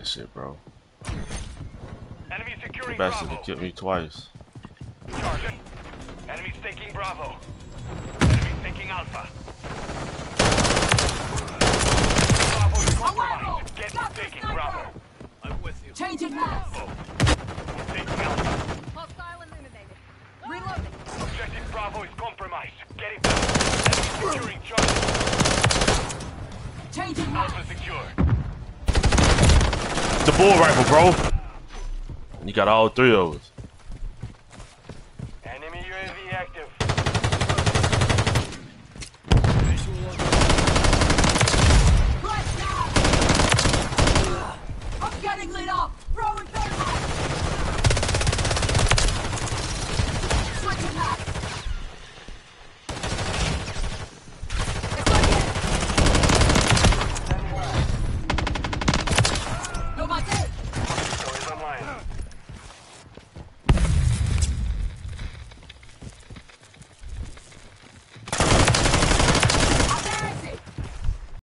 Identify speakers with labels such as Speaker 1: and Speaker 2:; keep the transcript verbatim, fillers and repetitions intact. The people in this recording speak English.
Speaker 1: that shit, bro.
Speaker 2: Enemy securing
Speaker 1: Bastard
Speaker 2: Bravo.
Speaker 1: killed me twice.
Speaker 2: Charging. Enemies taking Bravo. Enemies taking Alpha. Bravo is compromised. Get to taking Bravo. I'm with you.
Speaker 3: Changing maps.
Speaker 2: Taking Alpha.
Speaker 3: Hostile eliminated. Reloading.
Speaker 2: Objective Bravo is compromised. Get it back. Enemy securing Charlie.
Speaker 3: Changing maps.
Speaker 2: Alpha secure.
Speaker 1: The bull rifle, bro. You got all three of us.
Speaker 2: Enemy U A V active.